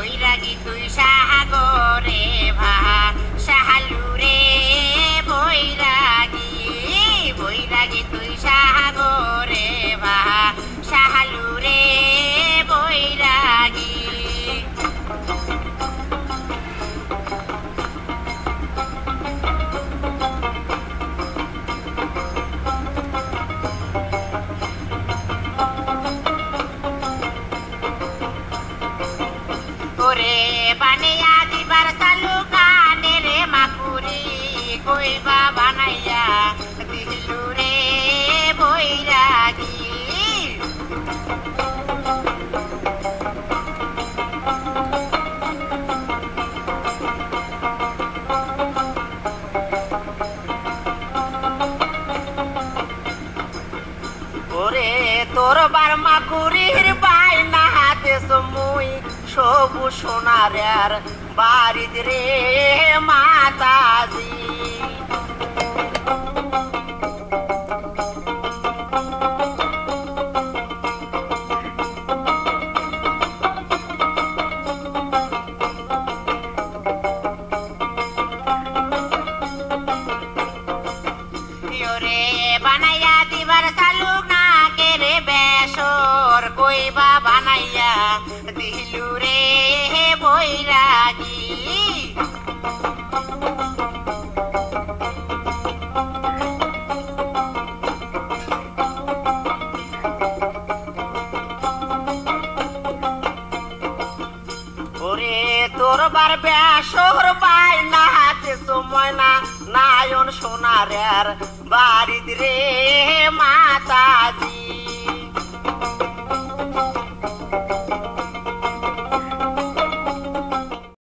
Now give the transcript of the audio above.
বৈরাগী তুই সাগরে ভাসালু রে বৈরাগী বৈরাগী তুই সাগরে ভাসালু রে বৈরাগী ওরে বানিয়া দিবার চালু কানে রে মাকুরি কইবা বানাইয়া দিলু রে বৈরাগী ওরে তোর বার মাকুরির বাইনা হাতে সমুই সবু সোনার বাড়িতে রে মাতাজি ওরে বানাইয়া দিবার চালু না কে রে বেসর কইবা বানাইয়া দিলু রে বৈরাগী ওরে তোর বার বেসর বাই না হাতে সময় না নায়ন সোনার বাড়িতে রে মাতাজি